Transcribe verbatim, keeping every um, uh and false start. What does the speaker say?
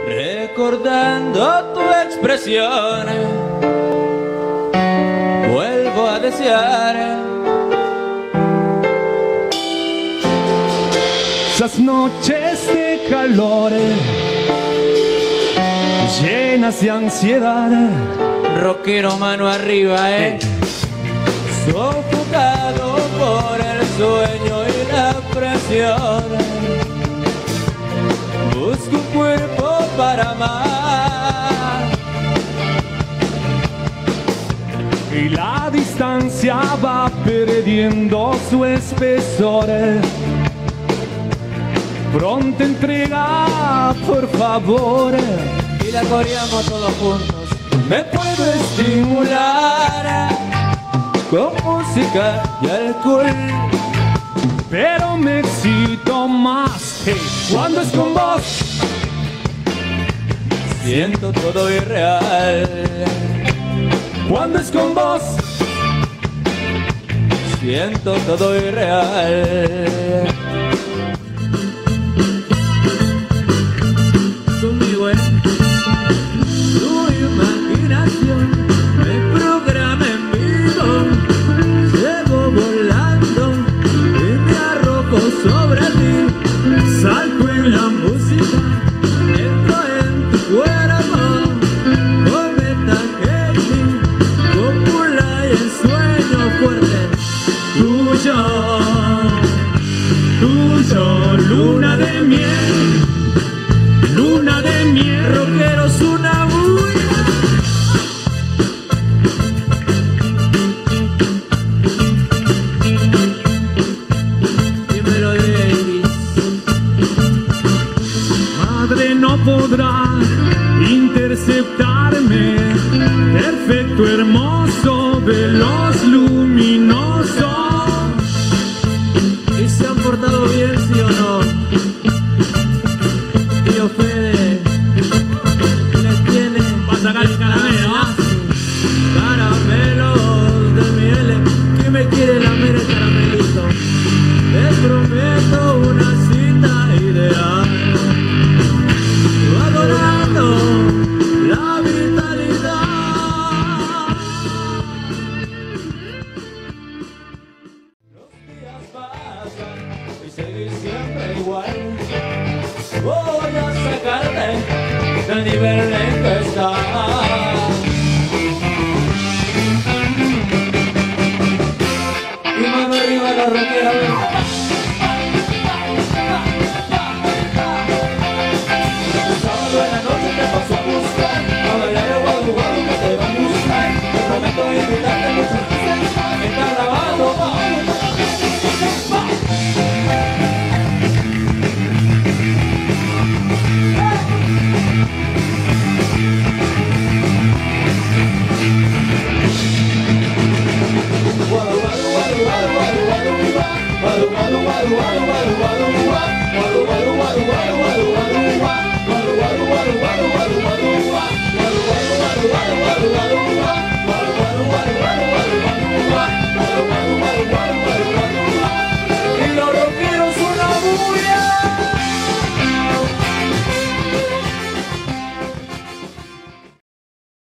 Recordando tu expresión, vuelvo a desear esas noches de calor llenas de ansiedad. Rockero, mano arriba, eh. Sofocado por el sueño y la presión, busco un cuerpo para amar. Y la distancia va perdiendo su espesor. Pronta entrega, por favor. Y la coreamos todos juntos. Me puedo estimular con música y alcohol, pero me excito más hey, cuando es con vos. Siento todo irreal cuando es con vos. Siento todo irreal. Conmigo es tu imaginación, me programa en vivo. Llego volando y me arrojo sobre ti. Salgo en la música, entro en tu cuerpo. Cometa gaming, cópula y el sueño fuerte. Tuyo, tuyo, luna de miel. Luna de miel, rockeros, una bulla. Dímelo, Davis. Madre no podrá interceptarme. Perfecto, hermoso, veloz, luminoso. ¿Y se han portado bien, sí o no? Tío Fede les tiene va a sacar el caramelo, ¿ah? Caramelos de miel. ¿Quién me quiere lamer el caramelito? Les prometo una cita ideal, adorando la vitalidad. Los días pasan y seguís siempre igual. Voy a sacarte del nivel en que estás. Y mano arriba la roquera.